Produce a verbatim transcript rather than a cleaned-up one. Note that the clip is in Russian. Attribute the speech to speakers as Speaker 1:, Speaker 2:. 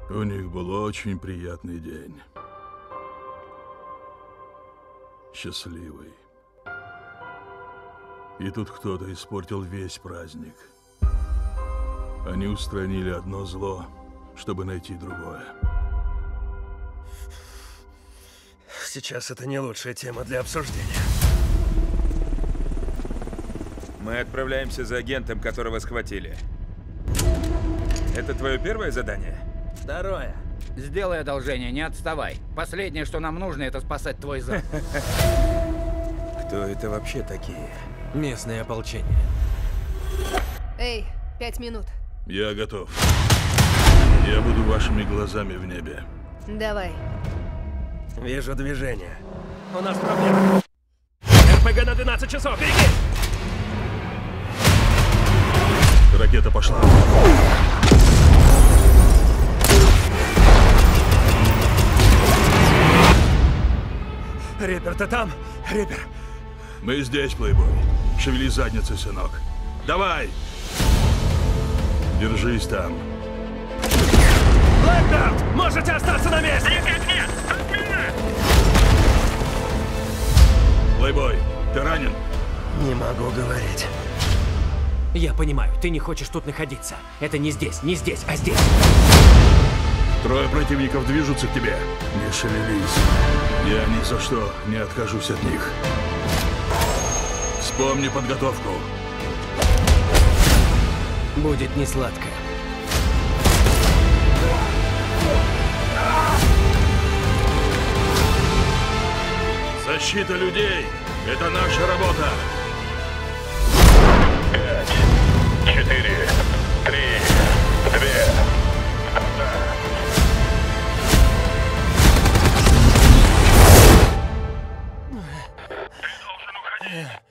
Speaker 1: У них был очень приятный день. Счастливый. И тут кто-то испортил весь праздник. Они устранили одно зло, чтобы найти другое.
Speaker 2: Сейчас это не лучшая тема для обсуждения.
Speaker 3: Мы отправляемся за агентом, которого схватили. Это твое первое задание?
Speaker 2: Второе.
Speaker 4: Сделай одолжение, не отставай. Последнее, что нам нужно, это спасать твой зад.
Speaker 3: Кто это вообще такие?
Speaker 2: Местное ополчение.
Speaker 5: Эй, пять минут.
Speaker 1: Я готов. Я буду вашими глазами в небе.
Speaker 5: Давай.
Speaker 2: Вижу движение. У нас проблема. эр пэ гэ на двенадцать часов, беги!
Speaker 1: Ракета пошла.
Speaker 2: Риппер, ты там? Риппер.
Speaker 1: Мы здесь, плейбой. Шевели задницей, сынок. Давай! Держись там.
Speaker 2: Блэкберт, можете остаться на месте!
Speaker 6: Нет, нет, от меня!
Speaker 1: Плейбой, ты ранен?
Speaker 2: Не могу говорить.
Speaker 7: Я понимаю, ты не хочешь тут находиться. Это не здесь, не здесь, а здесь.
Speaker 1: Трое противников движутся к тебе. Не шевелись. Я ни за что не откажусь от них. Вспомни подготовку.
Speaker 7: Будет не сладко.
Speaker 1: Защита людей — это наша работа.
Speaker 6: Пять, четыре, три, две, одна. Ты должен уходить.